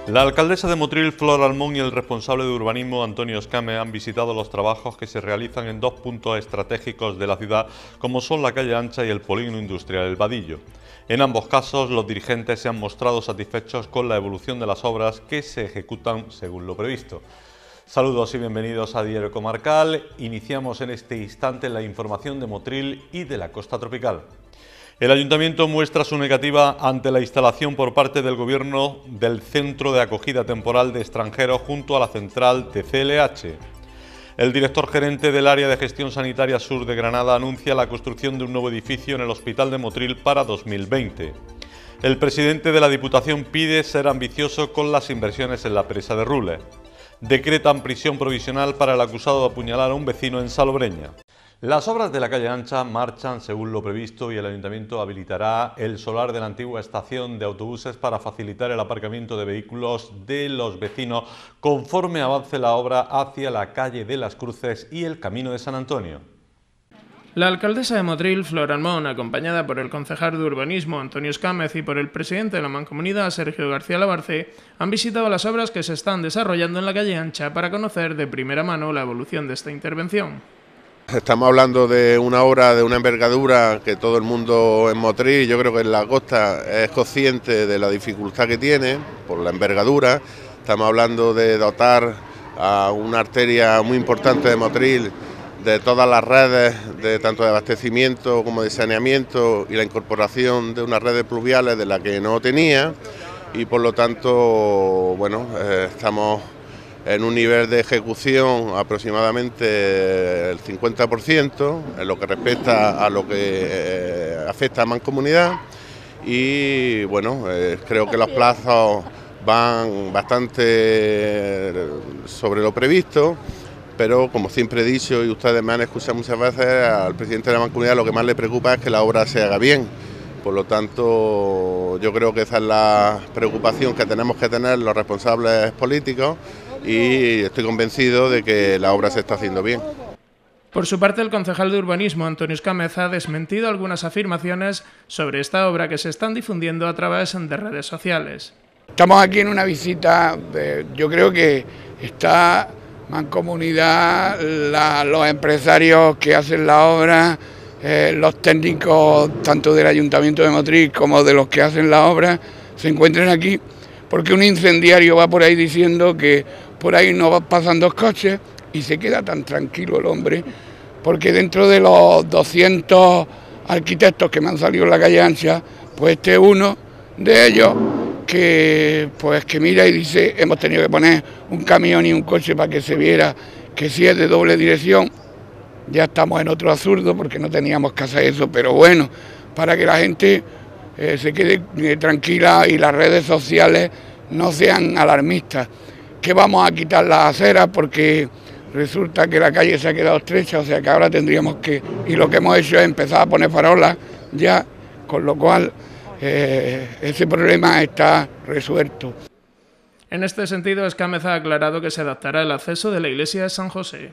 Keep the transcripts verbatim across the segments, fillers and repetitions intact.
La alcaldesa de Motril, Flor Almón, y el responsable de urbanismo, Antonio Escámez, han visitado los trabajos que se realizan en dos puntos estratégicos de la ciudad, como son la calle Ancha y el polígono industrial El Vadillo. En ambos casos, los dirigentes se han mostrado satisfechos con la evolución de las obras que se ejecutan según lo previsto. Saludos y bienvenidos a Diario Comarcal. Iniciamos en este instante la información de Motril y de la costa tropical. El Ayuntamiento muestra su negativa ante la instalación por parte del Gobierno del Centro de Acogida Temporal de Extranjeros junto a la central de C L H. El director gerente del Área de Gestión Sanitaria Sur de Granada anuncia la construcción de un nuevo edificio en el Hospital de Motril para dos mil veinte. El presidente de la Diputación pide ser ambicioso con las inversiones en la presa de Rules. Decretan prisión provisional para el acusado de apuñalar a un vecino en Salobreña. Las obras de la calle Ancha marchan según lo previsto y el Ayuntamiento habilitará el solar de la antigua estación de autobuses para facilitar el aparcamiento de vehículos de los vecinos conforme avance la obra hacia la calle de las Cruces y el Camino de San Antonio. La alcaldesa de Motril, Flor Almón, acompañada por el concejal de urbanismo, Antonio Escámez, y por el presidente de la Mancomunidad, Sergio García Labarce, han visitado las obras que se están desarrollando en la calle Ancha para conocer de primera mano la evolución de esta intervención. Estamos hablando de una obra de una envergadura que todo el mundo en Motril, yo creo que en la costa, es consciente de la dificultad que tiene por la envergadura. Estamos hablando de dotar a una arteria muy importante de Motril de todas las redes, de tanto de abastecimiento como de saneamiento, y la incorporación de unas redes pluviales de la que no tenía, y por lo tanto, bueno, eh, estamos en un nivel de ejecución aproximadamente el cincuenta por ciento en lo que respecta a lo que eh, afecta a Mancomunidad, y bueno, eh, creo que los plazos van bastante sobre lo previsto, pero como siempre he dicho y ustedes me han escuchado muchas veces, al presidente de la Mancomunidad lo que más le preocupa es que la obra se haga bien. Por lo tanto, yo creo que esa es la preocupación que tenemos que tener los responsables políticos, y estoy convencido de que la obra se está haciendo bien. Por su parte, el concejal de urbanismo, Antonio Escámez, ha desmentido algunas afirmaciones sobre esta obra que se están difundiendo a través de redes sociales. Estamos aquí en una visita, de, yo creo que está Mancomunidad, la, los empresarios que hacen la obra, eh, los técnicos tanto del Ayuntamiento de Motril como de los que hacen la obra, se encuentran aquí porque un incendiario va por ahí diciendo que por ahí no pasan dos coches, y se queda tan tranquilo el hombre, porque dentro de los doscientos arquitectos que me han salido en la calle Ancha, pues este es uno de ellos que pues que mira y dice: hemos tenido que poner un camión y un coche para que se viera que si es de doble dirección. Ya estamos en otro absurdo porque no teníamos que hacer eso, pero bueno, para que la gente eh, se quede eh, tranquila y las redes sociales no sean alarmistas. Que vamos a quitar las aceras porque resulta que la calle se ha quedado estrecha, o sea que ahora tendríamos que, y lo que hemos hecho es empezar a poner farolas ya, con lo cual eh, ese problema está resuelto. En este sentido, Escámez ha aclarado que se adaptará el acceso de la iglesia de San José.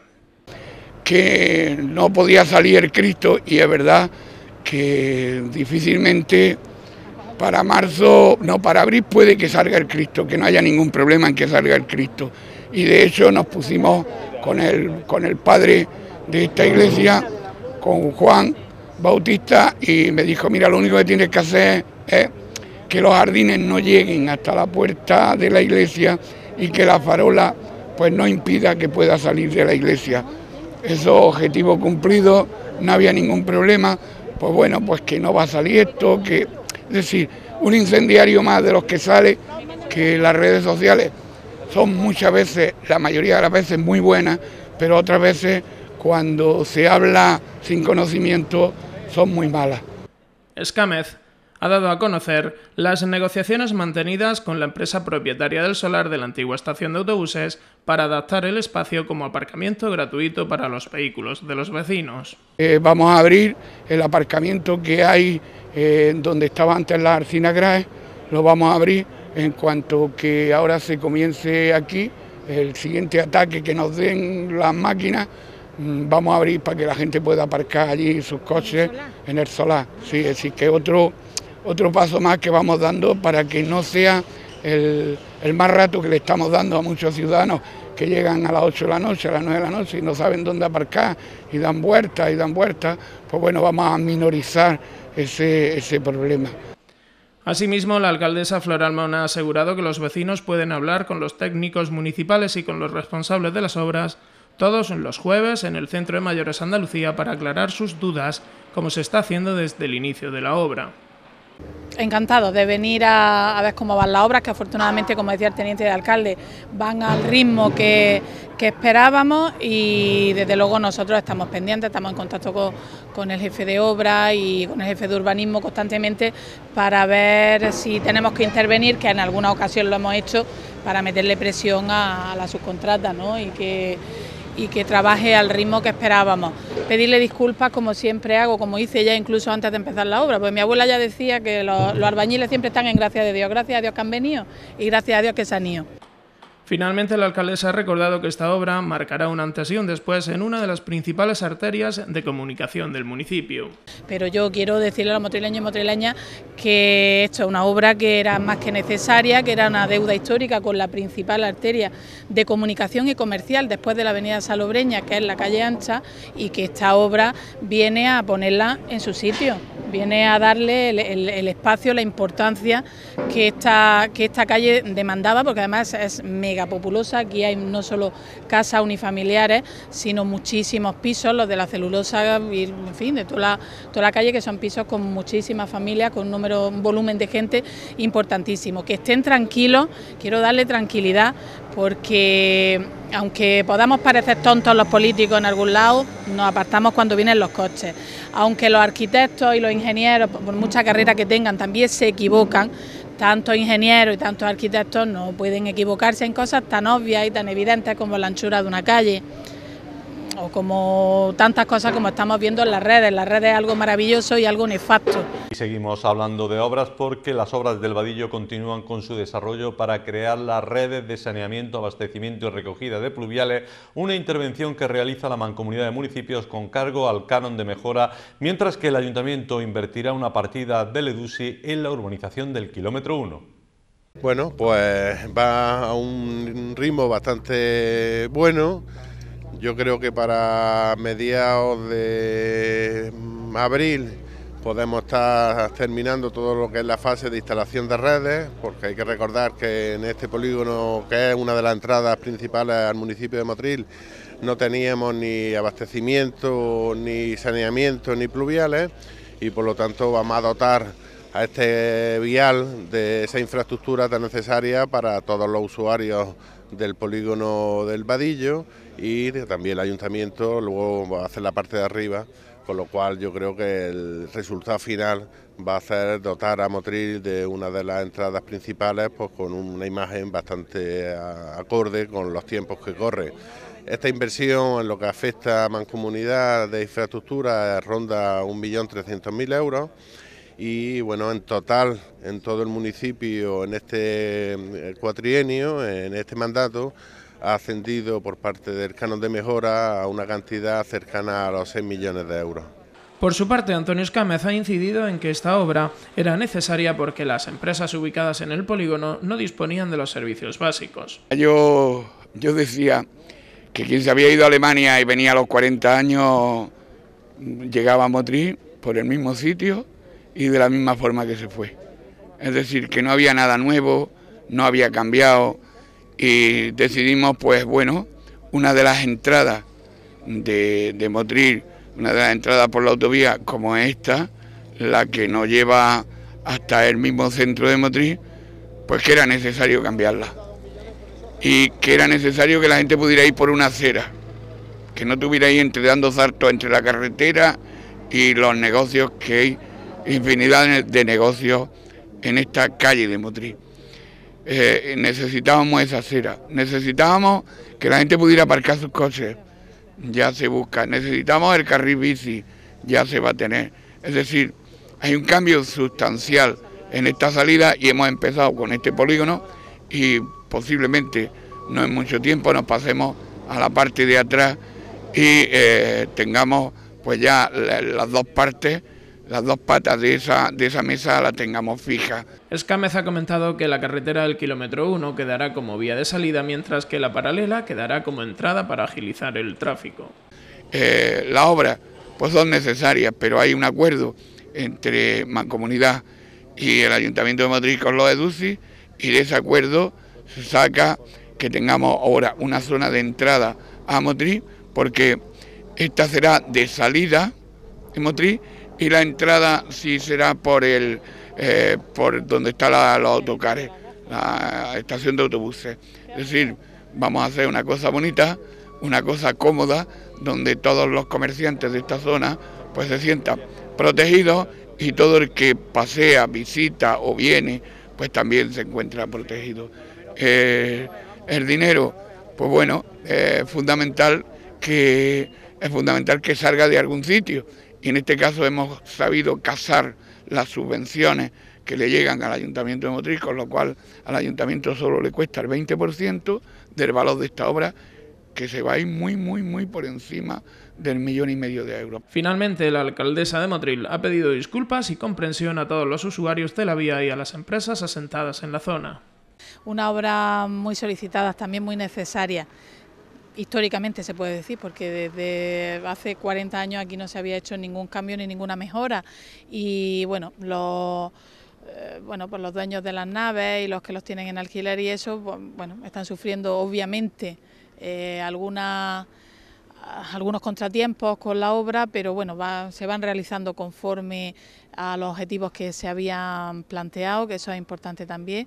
Que no podía salir el Cristo, y es verdad que difícilmente para marzo, no, para abril puede que salga el Cristo, que no haya ningún problema en que salga el Cristo. Y de hecho nos pusimos con el, con el padre de esta iglesia, con Juan Bautista, y me dijo: mira, lo único que tienes que hacer es que los jardines no lleguen hasta la puerta de la iglesia y que la farola pues no impida que pueda salir de la iglesia. Eso, objetivo cumplido, no había ningún problema. Pues bueno, pues que no va a salir esto, que es decir, un incendiario más de los que sale, que las redes sociales son muchas veces, la mayoría de las veces, muy buenas, pero otras veces, cuando se habla sin conocimiento, son muy malas. Escámez ha dado a conocer las negociaciones mantenidas con la empresa propietaria del solar de la antigua estación de autobuses para adaptar el espacio como aparcamiento gratuito para los vehículos de los vecinos. Eh, vamos a abrir el aparcamiento que hay eh, donde estaba antes la Arcina Grae, lo vamos a abrir en cuanto que ahora se comience aquí el siguiente ataque que nos den las máquinas. Vamos a abrir para que la gente pueda aparcar allí sus coches en el solar. Sí, es decir, que otro, otro paso más que vamos dando para que no sea el, el mal rato que le estamos dando a muchos ciudadanos que llegan a las ocho de la noche, a las nueve de la noche y no saben dónde aparcar y dan vueltas y dan vueltas, pues bueno, vamos a minorizar ese, ese problema. Asimismo, la alcaldesa Floral Mon ha asegurado que los vecinos pueden hablar con los técnicos municipales y con los responsables de las obras todos los jueves en el Centro de Mayores Andalucía para aclarar sus dudas, como se está haciendo desde el inicio de la obra. Encantados de venir a, a ver cómo van las obras, que afortunadamente, como decía el teniente de alcalde, van al ritmo que, que esperábamos y desde luego nosotros estamos pendientes, estamos en contacto con, con el jefe de obra y con el jefe de urbanismo constantemente para ver si tenemos que intervenir, que en alguna ocasión lo hemos hecho, para meterle presión a, a la subcontrata, ¿no? y que y que trabaje al ritmo que esperábamos. Pedirle disculpas, como siempre hago, como hice ya incluso antes de empezar la obra, porque mi abuela ya decía que los, los albañiles siempre están en gracia de Dios, gracias a Dios que han venido y gracias a Dios que se han ido. Finalmente, la alcaldesa ha recordado que esta obra marcará un antes y un después en una de las principales arterias de comunicación del municipio. Pero yo quiero decirle a los motrileños y motrileñas que esto es una obra que era más que necesaria, que era una deuda histórica con la principal arteria de comunicación y comercial después de la avenida Salobreña, que es la calle Ancha, y que esta obra viene a ponerla en su sitio, viene a darle el, el, el espacio, la importancia que esta, que esta calle demandaba, porque además es mega populosa. Aquí hay no solo casas unifamiliares, sino muchísimos pisos, los de la celulosa y en fin, de toda la, toda la calle, que son pisos con muchísimas familias, con un número, un volumen de gente importantísimo. Que estén tranquilos, quiero darle tranquilidad, porque aunque podamos parecer tontos los políticos en algún lado, nos apartamos cuando vienen los coches. Aunque los arquitectos y los ingenieros, por mucha carrera que tengan, también se equivocan, tantos ingenieros y tantos arquitectos no pueden equivocarse en cosas tan obvias y tan evidentes como la anchura de una calle o como tantas cosas como estamos viendo en las redes. Las redes es algo maravilloso y algo nefasto. Y seguimos hablando de obras porque las obras del Vadillo continúan con su desarrollo para crear las redes de saneamiento, abastecimiento y recogida de pluviales, una intervención que realiza la Mancomunidad de Municipios con cargo al canon de mejora, mientras que el Ayuntamiento invertirá una partida del EDUSI en la urbanización del kilómetro uno. Bueno, pues va a un ritmo bastante bueno. Yo creo que para mediados de abril podemos estar terminando todo lo que es la fase de instalación de redes, porque hay que recordar que en este polígono, que es una de las entradas principales al municipio de Motril, no teníamos ni abastecimiento, ni saneamiento, ni pluviales, y por lo tanto vamos a dotar a este vial de esa infraestructura tan necesaria para todos los usuarios del polígono del Vadillo, y también el ayuntamiento luego va a hacer la parte de arriba, con lo cual yo creo que el resultado final va a ser dotar a Motril de una de las entradas principales, pues con una imagen bastante acorde con los tiempos que corre. Esta inversión en lo que afecta a Mancomunidad de Infraestructura ronda un millón trescientos mil euros. Y bueno, en total, en todo el municipio, en este cuatrienio, en este mandato, ha ascendido por parte del canon de mejora a una cantidad cercana a los seis millones de euros. Por su parte, Antonio Escámez ha incidido en que esta obra era necesaria porque las empresas ubicadas en el polígono no disponían de los servicios básicos. Yo, yo decía que quien se había ido a Alemania y venía a los cuarenta años llegaba a Motril por el mismo sitio y de la misma forma que se fue. Es decir, que no había nada nuevo, no había cambiado, y decidimos, pues bueno, una de las entradas de, de Motril, una de las entradas por la autovía como esta, la que nos lleva hasta el mismo centro de Motril, pues que era necesario cambiarla. Y que era necesario que la gente pudiera ir por una acera, que no tuviera ahí entre dando saltos entre la carretera y los negocios, que hay infinidad de negocios en esta calle de Motril. Eh, necesitábamos esa acera, necesitábamos que la gente pudiera aparcar sus coches, ya se busca, necesitamos el carril bici, ya se va a tener. Es decir, hay un cambio sustancial en esta salida y hemos empezado con este polígono y posiblemente no en mucho tiempo nos pasemos a la parte de atrás y eh, tengamos pues ya las dos partes las dos patas de esa, de esa mesa las tengamos fijas. Escámez ha comentado que la carretera del kilómetro uno quedará como vía de salida, mientras que la paralela quedará como entrada para agilizar el tráfico. Eh, las obras pues son necesarias, pero hay un acuerdo entre Mancomunidad y el Ayuntamiento de Motril con los EDUCI, y de ese acuerdo se saca que tengamos ahora una zona de entrada a Motril, porque esta será de salida en Motril y la entrada sí será por el eh, por donde están los autocares, la estación de autobuses. Es decir, vamos a hacer una cosa bonita, una cosa cómoda, donde todos los comerciantes de esta zona pues se sientan protegidos, y todo el que pasea, visita o viene pues también se encuentra protegido. Eh, el dinero, pues bueno, es fundamental que es fundamental que salga de algún sitio, y en este caso hemos sabido casar las subvenciones que le llegan al Ayuntamiento de Motril, con lo cual al Ayuntamiento solo le cuesta el veinte por ciento del valor de esta obra, que se va a ir muy, muy, muy por encima del millón y medio de euros. Finalmente, la alcaldesa de Motril ha pedido disculpas y comprensión a todos los usuarios de la vía y a las empresas asentadas en la zona. Una obra muy solicitada, también muy necesaria, históricamente se puede decir, porque desde hace cuarenta años aquí no se había hecho ningún cambio ni ninguna mejora, y bueno, los... Bueno, pues los dueños de las naves y los que los tienen en alquiler y eso, pues, bueno, están sufriendo obviamente eh, alguna, algunos contratiempos con la obra, pero bueno, va, se van realizando conforme a los objetivos que se habían planteado, que eso es importante también,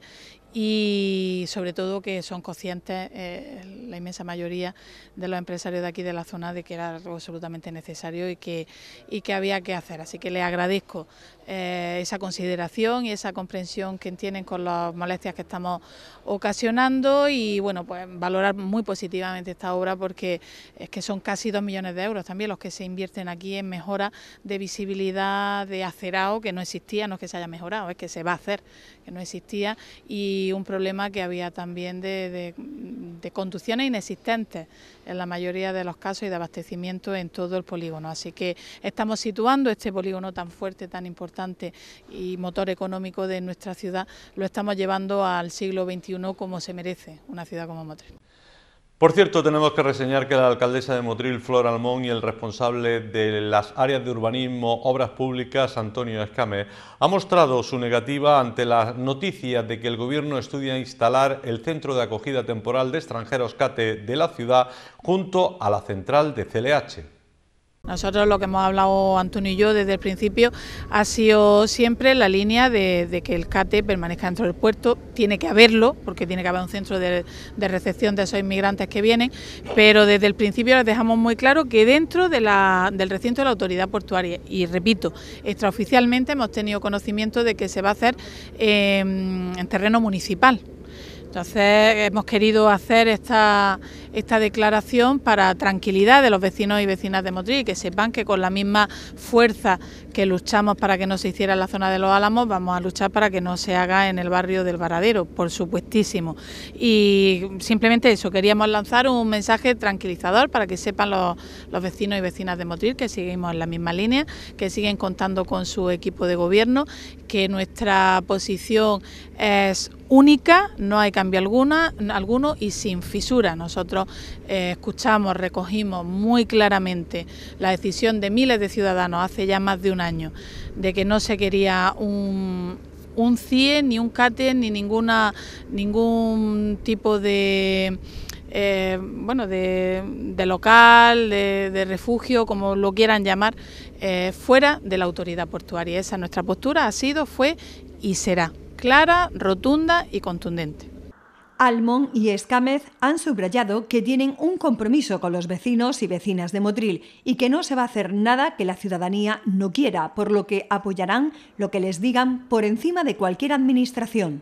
y sobre todo que son conscientes eh, la inmensa mayoría de los empresarios de aquí de la zona de que era algo absolutamente necesario y que, y que había que hacer. Así que les agradezco eh, esa consideración y esa comprensión que tienen con las molestias que estamos ocasionando, y bueno, pues valorar muy positivamente esta obra, porque es que son casi dos millones de euros también los que se invierten aquí en mejora de visibilidad de acerado, que no existía, no es que se haya mejorado, es que se va a hacer, que no existía, y un problema que había también de, de, de conducciones inexistentes en la mayoría de los casos y de abastecimiento en todo el polígono. Así que estamos situando este polígono tan fuerte, tan importante y motor económico de nuestra ciudad, lo estamos llevando al siglo veintiuno como se merece una ciudad como Motril. Por cierto, tenemos que reseñar que la alcaldesa de Motril, Flor Almón, y el responsable de las áreas de urbanismo, obras públicas, Antonio Escámez, ha mostrado su negativa ante las noticias de que el gobierno estudia instalar el centro de acogida temporal de extranjeros CATE de la ciudad junto a la central de C L H. Nosotros lo que hemos hablado Antonio y yo desde el principio ha sido siempre la línea de, de que el CATE permanezca dentro del puerto. Tiene que haberlo, porque tiene que haber un centro de, de recepción de esos inmigrantes que vienen, pero desde el principio les dejamos muy claro que dentro de la, del recinto de la autoridad portuaria, y repito, extraoficialmente hemos tenido conocimiento de que se va a hacer eh, en terreno municipal. Entonces hemos querido hacer esta, esta declaración para tranquilidad de los vecinos y vecinas de Motril, que sepan que con la misma fuerza que luchamos para que no se hiciera en la zona de Los Álamos, vamos a luchar para que no se haga en el barrio del Varadero, por supuestísimo. Y simplemente eso, queríamos lanzar un mensaje tranquilizador para que sepan los, los vecinos y vecinas de Motril que seguimos en la misma línea, que siguen contando con su equipo de gobierno, que nuestra posición es única, no hay cambio alguna, alguno y sin fisura. Nosotros eh, escuchamos, recogimos muy claramente la decisión de miles de ciudadanos hace ya más de un año de que no se quería un, un C I E, ni un CATE, ni ninguna, ningún tipo de... Eh, bueno, de, de local, de, de refugio, como lo quieran llamar, eh, fuera de la autoridad portuaria. Esa nuestra postura ha sido, fue y será clara, rotunda y contundente. Almón y Escámez han subrayado que tienen un compromiso con los vecinos y vecinas de Motril y que no se va a hacer nada que la ciudadanía no quiera, por lo que apoyarán lo que les digan por encima de cualquier administración.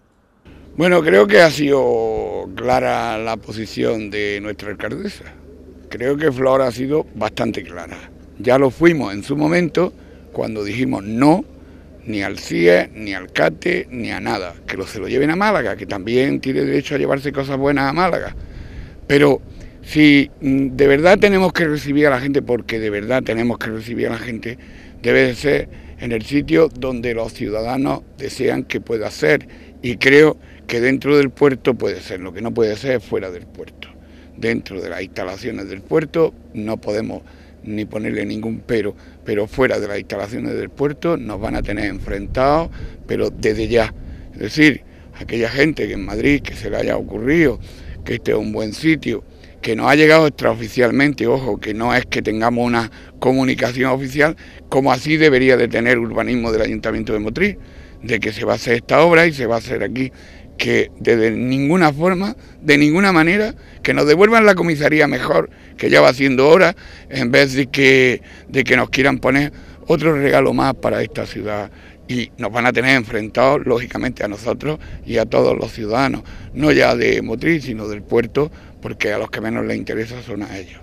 Bueno, creo que ha sido clara la posición de nuestra alcaldesa. Creo que Flor ha sido bastante clara. Ya lo fuimos en su momento cuando dijimos no, ni al C I E, ni al CATE, ni a nada. Que lo, se lo lleven a Málaga, que también tiene derecho a llevarse cosas buenas a Málaga. Pero si de verdad tenemos que recibir a la gente, porque de verdad tenemos que recibir a la gente, debe ser en el sitio donde los ciudadanos desean que pueda ser, y creo que dentro del puerto puede ser. Lo que no puede ser es fuera del puerto. Dentro de las instalaciones del puerto no podemos ni ponerle ningún pero, pero fuera de las instalaciones del puerto nos van a tener enfrentados, pero desde ya. Es decir, aquella gente que en Madrid, que se le haya ocurrido que este es un buen sitio, que nos ha llegado extraoficialmente, ojo, que no es que tengamos una comunicación oficial, como así debería de tener urbanismo del Ayuntamiento de Motril, de que se va a hacer esta obra y se va a hacer aquí, que de ninguna forma, de ninguna manera, que nos devuelvan la comisaría mejor, que ya va haciendo hora, en vez de que, de que nos quieran poner otro regalo más para esta ciudad. Y nos van a tener enfrentados, lógicamente, a nosotros y a todos los ciudadanos, no ya de Motril, sino del puerto, porque a los que menos les interesa son a ellos.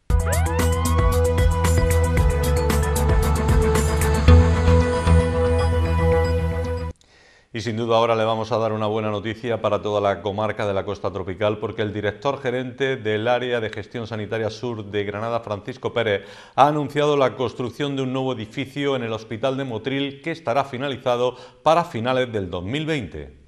Y sin duda ahora le vamos a dar una buena noticia para toda la comarca de la Costa Tropical, porque el director gerente del Área de Gestión Sanitaria Sur de Granada, Francisco Pérez, ha anunciado la construcción de un nuevo edificio en el Hospital de Motril que estará finalizado para finales del dos mil veinte.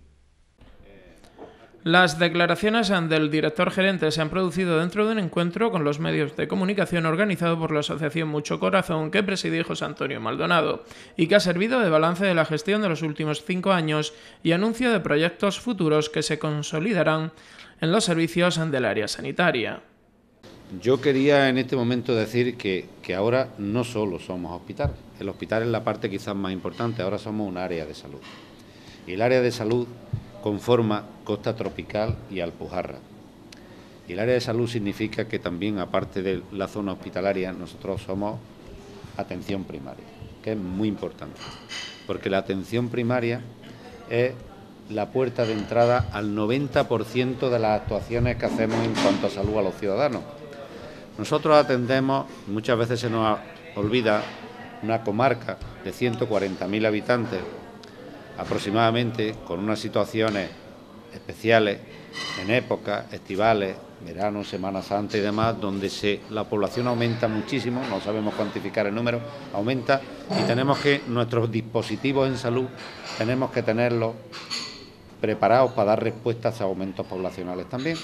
Las declaraciones del director gerente se han producido dentro de un encuentro con los medios de comunicación organizado por la Asociación Mucho Corazón, que presidía José Antonio Maldonado, y que ha servido de balance de la gestión de los últimos cinco años y anuncio de proyectos futuros que se consolidarán en los servicios del área sanitaria. Yo quería en este momento decir que, que ahora no solo somos hospital, el hospital es la parte quizás más importante, ahora somos un área de salud. Y el área de salud conforma Costa Tropical y Alpujarra. Y el área de salud significa que también, aparte de la zona hospitalaria, nosotros somos atención primaria, que es muy importante, porque la atención primaria es la puerta de entrada al noventa por ciento de las actuaciones que hacemos en cuanto a salud a los ciudadanos. Nosotros atendemos, muchas veces se nos olvida, una comarca de ciento cuarenta mil habitantes, aproximadamente, con unas situaciones especiales en épocas estivales, verano, Semana Santa y demás, donde se, la población aumenta muchísimo, no sabemos cuantificar el número, aumenta, y tenemos que, nuestros dispositivos en salud, tenemos que tenerlos preparados para dar respuestas a aumentos poblacionales también.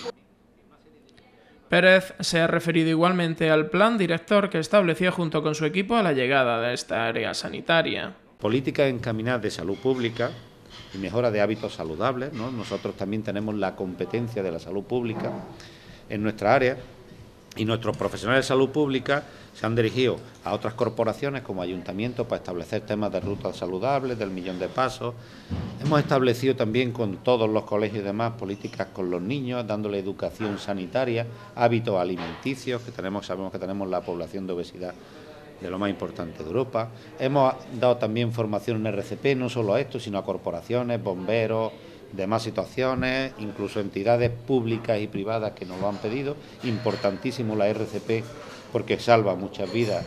Pérez se ha referido igualmente al plan director que estableció junto con su equipo a la llegada de esta área sanitaria. Políticas encaminadas de salud pública y mejora de hábitos saludables, ¿no? Nosotros también tenemos la competencia de la salud pública en nuestra área, y nuestros profesionales de salud pública se han dirigido a otras corporaciones como ayuntamientos para establecer temas de rutas saludables, del millón de pasos. Hemos establecido también con todos los colegios y demás políticas con los niños, dándole educación sanitaria, hábitos alimenticios, que tenemos, sabemos que tenemos la población de obesidad de lo más importante de Europa. Hemos dado también formación en R C P, no solo a esto, sino a corporaciones, bomberos, demás situaciones, incluso entidades públicas y privadas que nos lo han pedido. Importantísimo la R C P porque salva muchas vidas,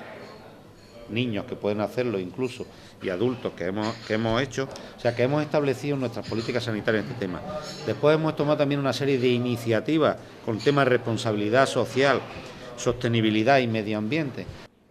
niños que pueden hacerlo incluso, y adultos que hemos, que hemos hecho. O sea, que hemos establecido nuestras políticas sanitarias en este tema. Después hemos tomado también una serie de iniciativas con temas de responsabilidad social, sostenibilidad y medio ambiente.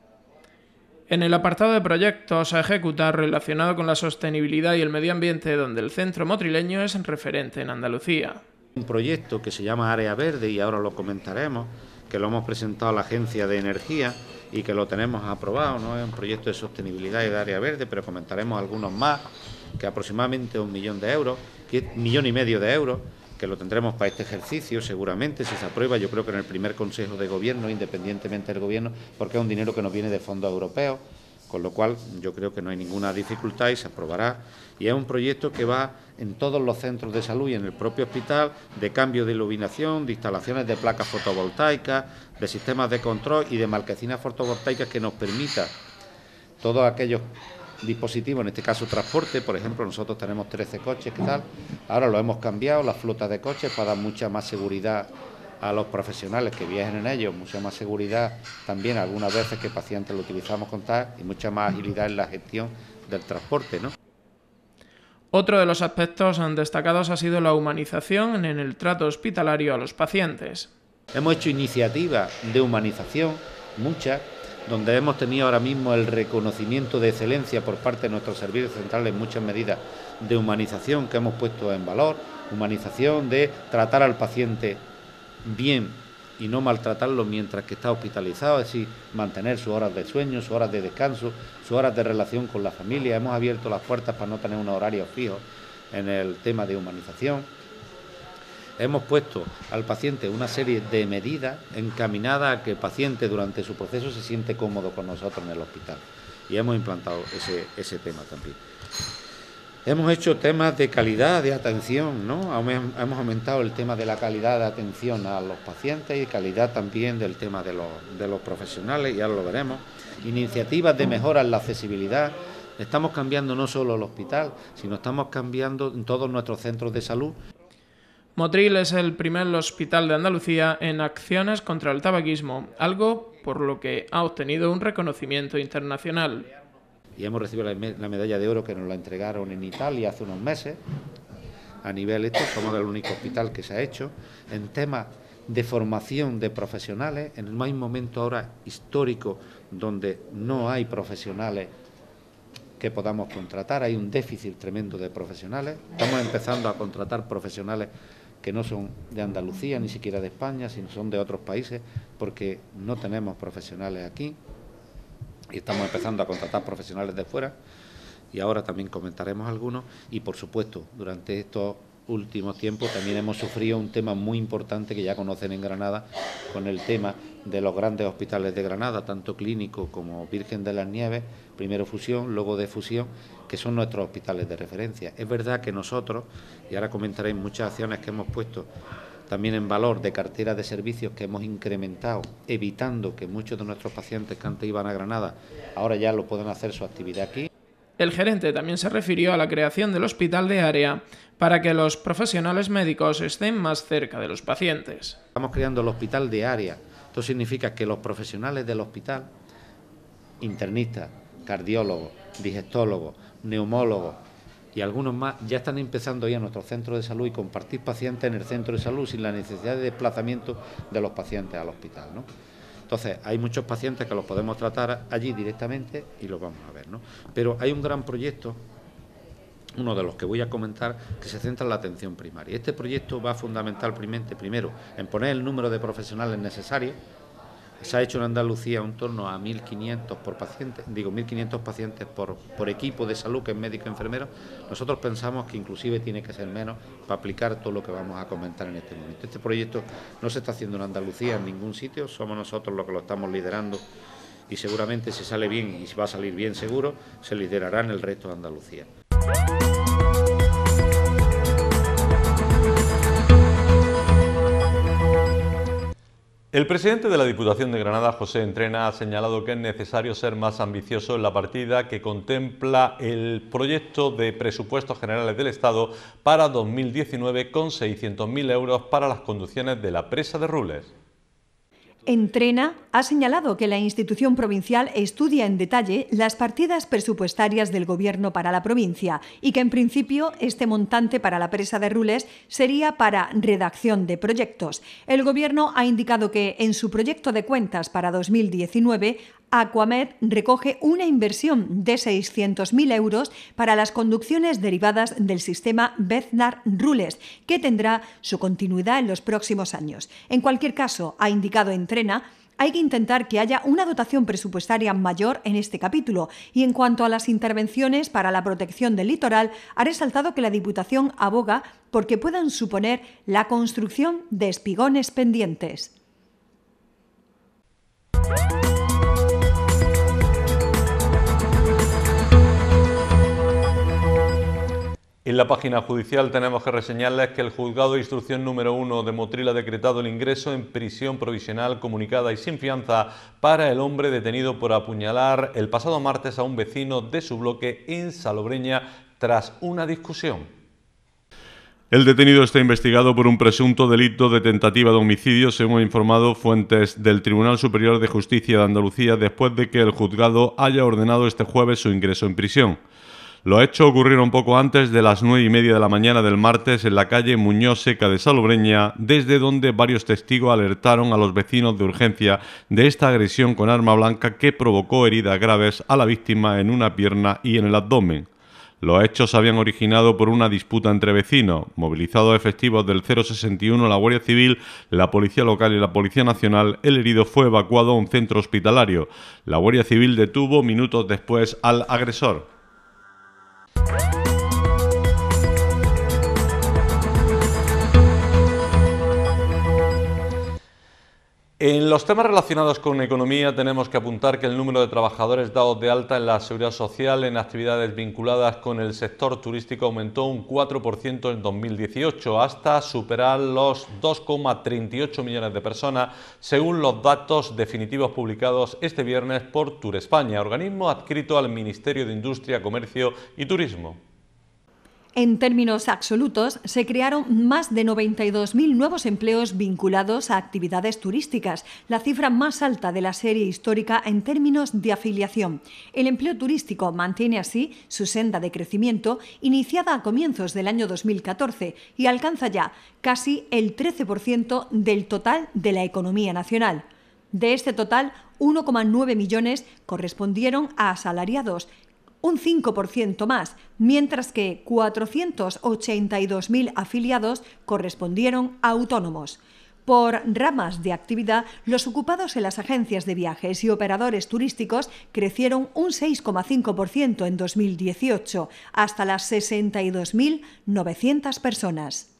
En el apartado de proyectos a ejecutar relacionado con la sostenibilidad y el medio ambiente, donde el centro motrileño es referente en Andalucía. Un proyecto que se llama Área Verde, y ahora lo comentaremos, que lo hemos presentado a la Agencia de Energía y que lo tenemos aprobado, ¿no? Es un proyecto de sostenibilidad y de área verde, pero comentaremos algunos más, que aproximadamente un millón de euros, que un millón y medio de euros, que lo tendremos para este ejercicio seguramente, si se aprueba, yo creo que en el primer Consejo de Gobierno, independientemente del Gobierno, porque es un dinero que nos viene de fondos europeos, con lo cual yo creo que no hay ninguna dificultad y se aprobará. Y es un proyecto que va en todos los centros de salud y en el propio hospital, de cambio de iluminación, de instalaciones de placas fotovoltaicas, de sistemas de control y de marquesinas fotovoltaicas que nos permita todos aquellos dispositivos, en este caso transporte. Por ejemplo, nosotros tenemos trece coches, ¿qué tal? Ahora lo hemos cambiado, la flota de coches, para dar mucha más seguridad a los profesionales que viajen en ellos, mucha más seguridad también algunas veces que pacientes lo utilizamos con tal, y mucha más agilidad en la gestión del transporte, ¿no? Otro de los aspectos destacados ha sido la humanización en el trato hospitalario a los pacientes. Hemos hecho iniciativas de humanización, muchas, donde hemos tenido ahora mismo el reconocimiento de excelencia por parte de nuestros servicios centrales en muchas medidas de humanización que hemos puesto en valor, humanización de tratar al paciente bien y no maltratarlo mientras que está hospitalizado, es decir, mantener sus horas de sueño, sus horas de descanso, sus horas de relación con la familia. Hemos abierto las puertas para no tener unos horarios fijos en el tema de humanización. Hemos puesto al paciente una serie de medidas encaminadas a que el paciente durante su proceso se siente cómodo con nosotros en el hospital. Y hemos implantado ese, ese tema también. Hemos hecho temas de calidad de atención, ¿no? Hemos aumentado el tema de la calidad de atención a los pacientes y calidad también del tema de los, de los profesionales, ya lo veremos. Iniciativas de mejora en la accesibilidad. Estamos cambiando no solo el hospital, sino estamos cambiando en todos nuestros centros de salud. Motril es el primer hospital de Andalucía en acciones contra el tabaquismo, algo por lo que ha obtenido un reconocimiento internacional. Y hemos recibido la medalla de oro que nos la entregaron en Italia hace unos meses. A nivel esto, somos el único hospital que se ha hecho en temas de formación de profesionales. En el mismo momento ahora histórico donde no hay profesionales que podamos contratar, hay un déficit tremendo de profesionales. Estamos empezando a contratar profesionales que no son de Andalucía, ni siquiera de España, sino son de otros países, porque no tenemos profesionales aquí. Y estamos empezando a contratar profesionales de fuera, y ahora también comentaremos algunos. Y por supuesto, durante estos últimos tiempos también hemos sufrido un tema muy importante que ya conocen en Granada, con el tema de los grandes hospitales de Granada, tanto clínico como Virgen de las Nieves, primero Fusión, luego de Fusión, que son nuestros hospitales de referencia. Es verdad que nosotros, y ahora comentaré muchas acciones que hemos puesto también en valor de cartera de servicios que hemos incrementado, evitando que muchos de nuestros pacientes que antes iban a Granada ahora ya lo puedan hacer su actividad aquí. El gerente también se refirió a la creación del hospital de área para que los profesionales médicos estén más cerca de los pacientes. Estamos creando el hospital de área. Esto significa que los profesionales del hospital, internistas, cardiólogos, digestólogos, neumólogos y algunos más, ya están empezando a ir a nuestros centros de salud y compartir pacientes en el centro de salud sin la necesidad de desplazamiento de los pacientes al hospital, ¿no? Entonces, hay muchos pacientes que los podemos tratar allí directamente y los vamos a ver, ¿no? Pero hay un gran proyecto, uno de los que voy a comentar, que se centra en la atención primaria. Este proyecto va fundamentalmente, primero, en poner el número de profesionales necesarios. Se ha hecho en Andalucía un torno a mil quinientos por paciente, digo mil quinientos pacientes por, por equipo de salud, que es médico y enfermero. Nosotros pensamos que inclusive tiene que ser menos para aplicar todo lo que vamos a comentar en este momento. Este proyecto no se está haciendo en Andalucía en ningún sitio, somos nosotros los que lo estamos liderando y seguramente si sale bien, y si va a salir bien seguro, se liderará en el resto de Andalucía. El presidente de la Diputación de Granada, José Entrena, ha señalado que es necesario ser más ambicioso en la partida que contempla el proyecto de presupuestos generales del Estado para dos mil diecinueve con seiscientos mil euros para las conducciones de la presa de Rules. Entrena ha señalado que la institución provincial estudia en detalle las partidas presupuestarias del Gobierno para la provincia y que en principio este montante para la presa de Rules sería para redacción de proyectos. El Gobierno ha indicado que en su proyecto de cuentas para dos mil diecinueve Aquamed recoge una inversión de seiscientos mil euros para las conducciones derivadas del sistema Beznar-Rules, que tendrá su continuidad en los próximos años. En cualquier caso, ha indicado Entrena, hay que intentar que haya una dotación presupuestaria mayor en este capítulo. Y en cuanto a las intervenciones para la protección del litoral, ha resaltado que la Diputación aboga porque puedan suponer la construcción de espigones pendientes. En la página judicial tenemos que reseñarles que el Juzgado de Instrucción número uno de Motril ha decretado el ingreso en prisión provisional comunicada y sin fianza para el hombre detenido por apuñalar el pasado martes a un vecino de su bloque en Salobreña tras una discusión. El detenido está investigado por un presunto delito de tentativa de homicidio, según han informado fuentes del Tribunal Superior de Justicia de Andalucía, después de que el juzgado haya ordenado este jueves su ingreso en prisión. Los hechos ocurrieron poco antes de las nueve y media de la mañana del martes en la calle Muñoz Seca de Salobreña, desde donde varios testigos alertaron a los vecinos de urgencia de esta agresión con arma blanca que provocó heridas graves a la víctima en una pierna y en el abdomen. Los hechos se habían originado por una disputa entre vecinos. Movilizados efectivos del cero sesenta y uno, la Guardia Civil, la Policía Local y la Policía Nacional, el herido fue evacuado a un centro hospitalario. La Guardia Civil detuvo minutos después al agresor. En los temas relacionados con economía tenemos que apuntar que el número de trabajadores dados de alta en la Seguridad Social en actividades vinculadas con el sector turístico aumentó un cuatro por ciento en dos mil dieciocho hasta superar los dos coma treinta y ocho millones de personas, según los datos definitivos publicados este viernes por Turespaña, organismo adscrito al Ministerio de Industria, Comercio y Turismo. En términos absolutos, se crearon más de noventa y dos mil nuevos empleos vinculados a actividades turísticas, la cifra más alta de la serie histórica en términos de afiliación. El empleo turístico mantiene así su senda de crecimiento iniciada a comienzos del año dos mil catorce y alcanza ya casi el trece por ciento del total de la economía nacional. De este total, uno coma nueve millones correspondieron a asalariados, un cinco por ciento más, mientras que cuatrocientos ochenta y dos mil afiliados correspondieron a autónomos. Por ramas de actividad, los ocupados en las agencias de viajes y operadores turísticos crecieron un seis coma cinco por ciento en dos mil dieciocho, hasta las sesenta y dos mil novecientas personas.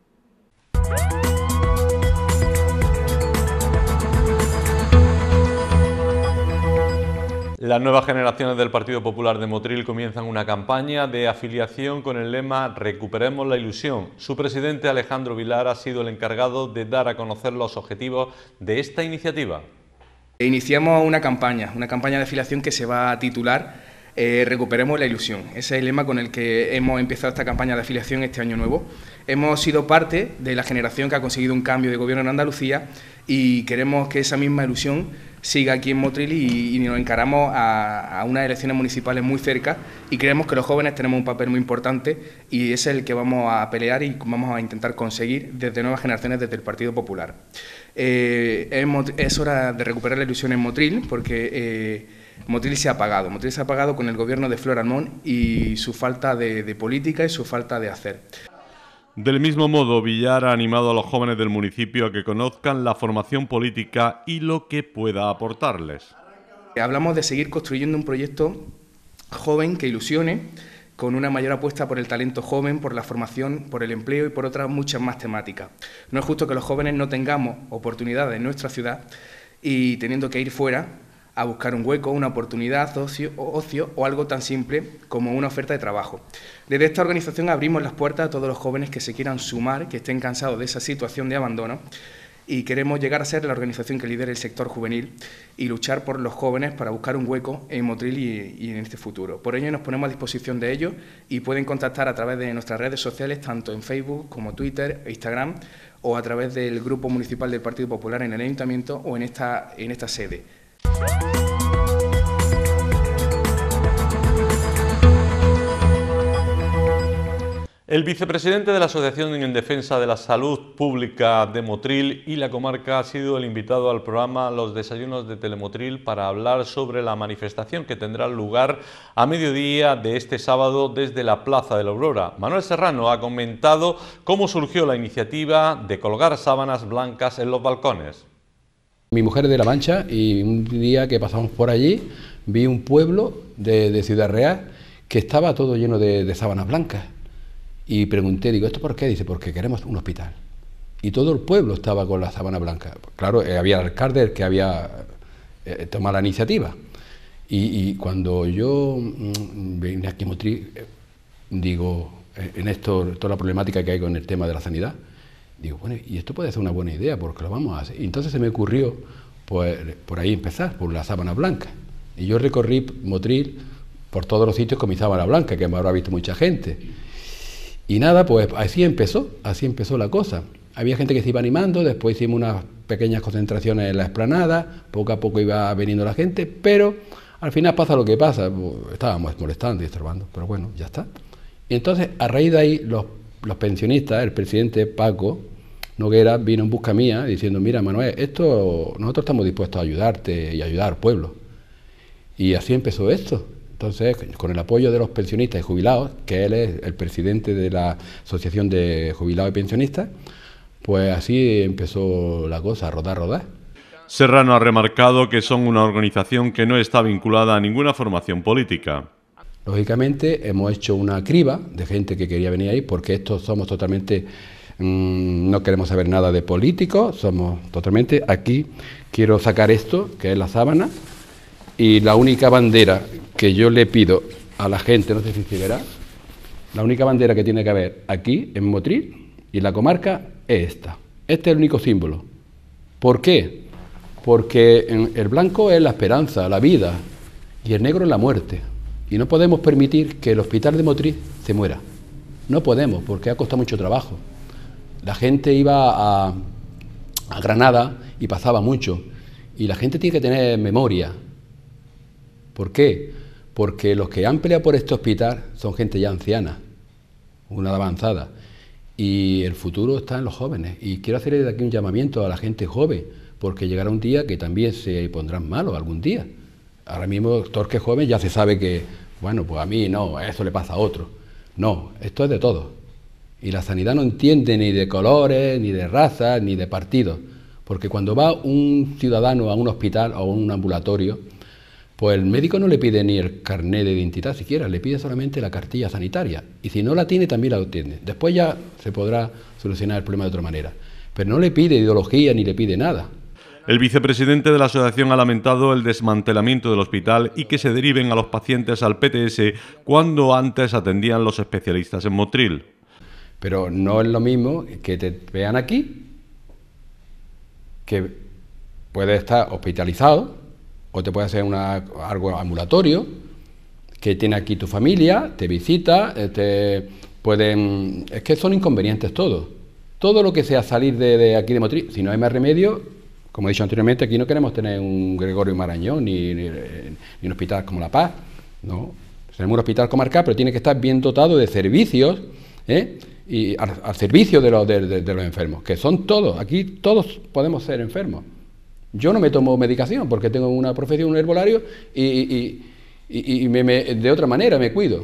Las nuevas generaciones del Partido Popular de Motril comienzan una campaña de afiliación con el lema Recuperemos la ilusión. Su presidente Alejandro Vilar ha sido el encargado de dar a conocer los objetivos de esta iniciativa. Iniciamos una campaña, una campaña de afiliación que se va a titular eh, Recuperemos la ilusión. Ese es el lema con el que hemos empezado esta campaña de afiliación este año nuevo. Hemos sido parte de la generación que ha conseguido un cambio de gobierno en Andalucía y queremos que esa misma ilusión siga aquí en Motril y, y nos encaramos a, a unas elecciones municipales muy cerca y creemos que los jóvenes tenemos un papel muy importante y es el que vamos a pelear y vamos a intentar conseguir desde nuevas generaciones desde el Partido Popular. Eh, es, es hora de recuperar la ilusión en Motril porque eh, Motril se ha apagado, Motril se ha apagado con el gobierno de Flor Almón y su falta de, de política y su falta de hacer. Del mismo modo, Villar ha animado a los jóvenes del municipio a que conozcan la formación política y lo que pueda aportarles. Hablamos de seguir construyendo un proyecto joven que ilusione, con una mayor apuesta por el talento joven, por la formación, por el empleo y por otras muchas más temáticas. No es justo que los jóvenes no tengamos oportunidades en nuestra ciudad y teniendo que ir fuera a buscar un hueco, una oportunidad, ocio, ocio o algo tan simple como una oferta de trabajo. Desde esta organización abrimos las puertas a todos los jóvenes que se quieran sumar, que estén cansados de esa situación de abandono y queremos llegar a ser la organización que lidere el sector juvenil y luchar por los jóvenes para buscar un hueco en Motril y, y en este futuro. Por ello nos ponemos a disposición de ellos y pueden contactar a través de nuestras redes sociales, tanto en Facebook como Twitter e Instagram, o a través del Grupo Municipal del Partido Popular en el Ayuntamiento o en esta, en esta sede. El vicepresidente de la Asociación en Defensa de la Salud Pública de Motril y la comarca ha sido el invitado al programa Los Desayunos de Telemotril para hablar sobre la manifestación que tendrá lugar a mediodía de este sábado desde la Plaza de la Aurora. Manuel Serrano ha comentado cómo surgió la iniciativa de colgar sábanas blancas en los balcones. Mi mujer es de La Mancha y un día que pasamos por allí vi un pueblo de, de Ciudad Real que estaba todo lleno de, de sábanas blancas. Y pregunté, digo, ¿esto por qué? Dice, porque queremos un hospital. Y todo el pueblo estaba con la sábana blanca. Claro, eh, había el alcalde el que había eh, tomado la iniciativa. Y, y cuando yo mmm, vine aquí a Motril, eh, digo, eh, en esto, toda la problemática que hay con el tema de la sanidad, digo, bueno, y esto puede ser una buena idea, porque lo vamos a hacer. Y entonces se me ocurrió, pues, por ahí empezar, por la sábana blanca. Y yo recorrí Motril por todos los sitios con mi sábana blanca, que me habrá visto mucha gente. Y nada, pues así empezó, así empezó la cosa. Había gente que se iba animando, después hicimos unas pequeñas concentraciones en la explanada, poco a poco iba viniendo la gente, pero Al final pasa lo que pasa, pues, estábamos molestando y estorbando, pero bueno, ya está. Y entonces, a raíz de ahí, los, los pensionistas, el presidente Paco Noguera vino en busca mía diciendo, mira Manuel, esto nosotros estamos dispuestos a ayudarte y ayudar al pueblo. Y así empezó esto. Entonces, con el apoyo de los pensionistas y jubilados, que él es el presidente de la Asociación de Jubilados y Pensionistas, pues así empezó la cosa, a rodar, rodar. Serrano ha remarcado que son una organización que no está vinculada a ninguna formación política. Lógicamente hemos hecho una criba de gente que quería venir ahí, porque estos somos totalmente, mmm, no queremos saber nada de políticos, somos totalmente, aquí quiero sacar esto, que es la sábana, y la única bandera que yo le pido a la gente, no sé si se verá, la única bandera que tiene que haber aquí en Motril y en la comarca es esta. Este es el único símbolo. ¿Por qué? Porque el blanco es la esperanza, la vida, y el negro es la muerte. Y no podemos permitir que el hospital de Motril se muera. No podemos, porque ha costado mucho trabajo. La gente iba a, a Granada y pasaba mucho. Y la gente tiene que tener memoria. ¿Por qué? Porque los que han peleado por este hospital son gente ya anciana, una avanzada. Y el futuro está en los jóvenes. Y quiero hacer desde aquí un llamamiento a la gente joven, porque llegará un día que también se pondrán malos algún día. Ahora mismo, Torque joven ya se sabe que, bueno, pues a mí no, eso le pasa a otro. No, esto es de todos. Y la sanidad no entiende ni de colores, ni de razas, ni de partidos. Porque cuando va un ciudadano a un hospital o a un ambulatorio, pues el médico no le pide ni el carnet de identidad siquiera, le pide solamente la cartilla sanitaria. Y si no la tiene, también la obtiene. Después ya se podrá solucionar el problema de otra manera. Pero no le pide ideología ni le pide nada. El vicepresidente de la asociación ha lamentado el desmantelamiento del hospital y que se deriven a los pacientes al P T S cuando antes atendían los especialistas en Motril. Pero no es lo mismo que te vean aquí, que puedes estar hospitalizado, o te puede hacer una, algo ambulatorio, que tiene aquí tu familia, te visita, te pueden... Es que son inconvenientes todos. Todo lo que sea salir de, de aquí de Motril, si no hay más remedio, como he dicho anteriormente, aquí no queremos tener un Gregorio Marañón ni, ni, ni un hospital como La Paz, no. Tenemos un hospital comarcal, pero tiene que estar bien dotado de servicios, ¿eh? Y al, al servicio de los, de, de, de los enfermos, que son todos, aquí todos podemos ser enfermos. Yo no me tomo medicación porque tengo una profesión, un herbolario, y, y, y, y me, me, de otra manera me cuido.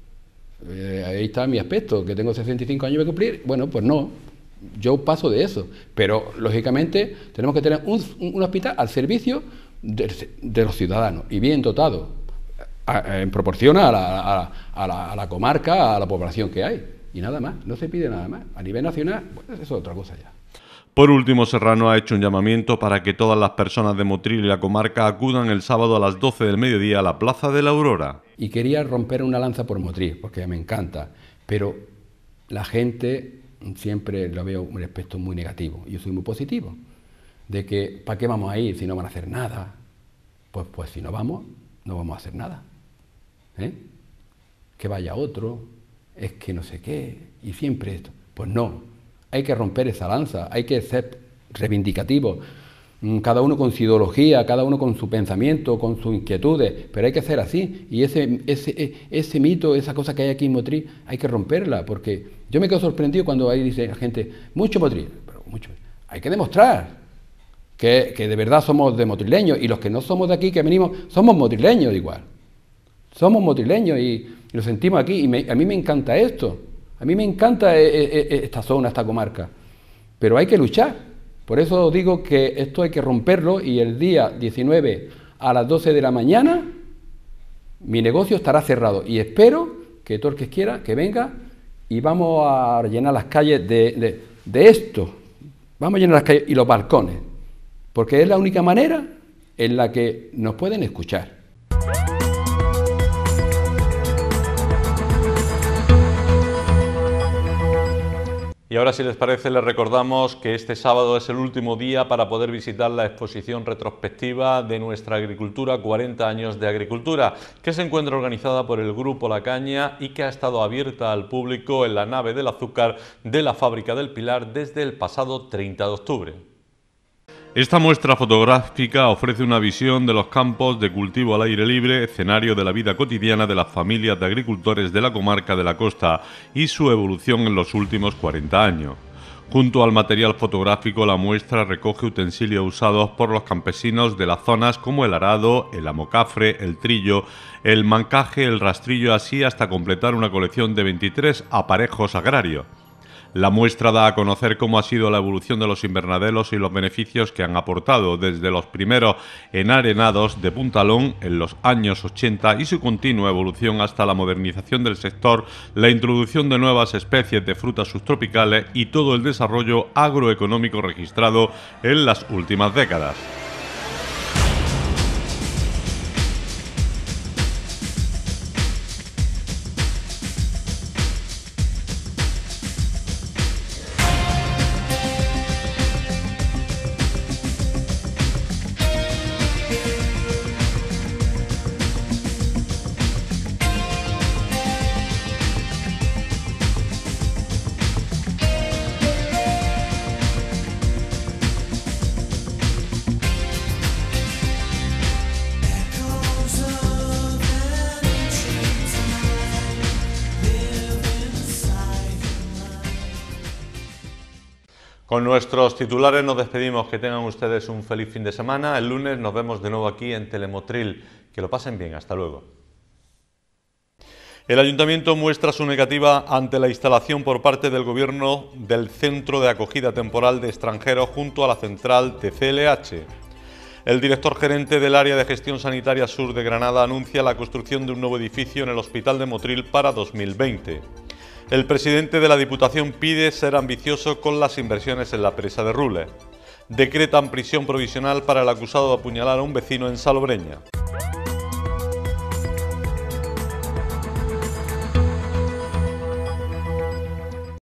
Eh, ahí está mi aspecto, que tengo sesenta y cinco años de cumplir. Bueno, pues no, yo paso de eso. Pero, lógicamente, tenemos que tener un, un hospital al servicio de, de los ciudadanos y bien dotado, a, a, en proporción a la, a, a, la, a la comarca, a la población que hay. Y nada más, no se pide nada más. A nivel nacional, pues eso es otra cosa ya. Por último, Serrano ha hecho un llamamiento para que todas las personas de Motril y la comarca acudan el sábado a las doce del mediodía a la Plaza de la Aurora. Y quería romper una lanza por Motril, porque me encanta, pero la gente siempre lo veo un aspecto muy negativo. Yo soy muy positivo, de que ¿para qué vamos a ir si no van a hacer nada? Pues, pues si no vamos, no vamos a hacer nada. ¿Eh? Que vaya otro, es que no sé qué, y siempre esto. Pues no. Hay que romper esa lanza, hay que ser reivindicativos, cada uno con su ideología, cada uno con su pensamiento, con sus inquietudes, pero hay que ser así. Y ese, ese, ese mito, esa cosa que hay aquí en Motril, hay que romperla, porque yo me quedo sorprendido cuando ahí dice la gente, mucho Motril, pero mucho. Hay que demostrar que, que de verdad somos de motrileños, y los que no somos de aquí, que venimos, somos motrileños igual. Somos motrileños y, y lo sentimos aquí, y me, a mí me encanta esto. A mí me encanta esta zona, esta comarca, pero hay que luchar. Por eso digo que esto hay que romperlo, y el día diecinueve a las doce de la mañana mi negocio estará cerrado, y espero que todo el que quiera que venga y vamos a llenar las calles de, de, de esto. Vamos a llenar las calles y los balcones, porque es la única manera en la que nos pueden escuchar. Y ahora, si les parece, les recordamos que este sábado es el último día para poder visitar la exposición retrospectiva de nuestra agricultura, cuarenta años de agricultura, que se encuentra organizada por el Grupo La Caña y que ha estado abierta al público en la nave del azúcar de la Fábrica del Pilar desde el pasado treinta de octubre. Esta muestra fotográfica ofrece una visión de los campos de cultivo al aire libre, escenario de la vida cotidiana de las familias de agricultores de la comarca de la Costa y su evolución en los últimos cuarenta años. Junto al material fotográfico, la muestra recoge utensilios usados por los campesinos de las zonas como el arado, el amocafre, el trillo, el mancaje, el rastrillo, así hasta completar una colección de veintitrés aparejos agrarios. La muestra da a conocer cómo ha sido la evolución de los invernaderos y los beneficios que han aportado desde los primeros enarenados de Puntalón en los años ochenta y su continua evolución hasta la modernización del sector, la introducción de nuevas especies de frutas subtropicales y todo el desarrollo agroeconómico registrado en las últimas décadas. Con nuestros titulares nos despedimos. Que tengan ustedes un feliz fin de semana. El lunes nos vemos de nuevo aquí en Telemotril. Que lo pasen bien. Hasta luego. El Ayuntamiento muestra su negativa ante la instalación por parte del Gobierno del Centro de Acogida Temporal de Extranjeros junto a la central de C L H. El director gerente del Área de Gestión Sanitaria Sur de Granada anuncia la construcción de un nuevo edificio en el Hospital de Motril para dos mil veinte. El presidente de la Diputación pide ser ambicioso con las inversiones en la presa de Rules. Decretan prisión provisional para el acusado de apuñalar a un vecino en Salobreña.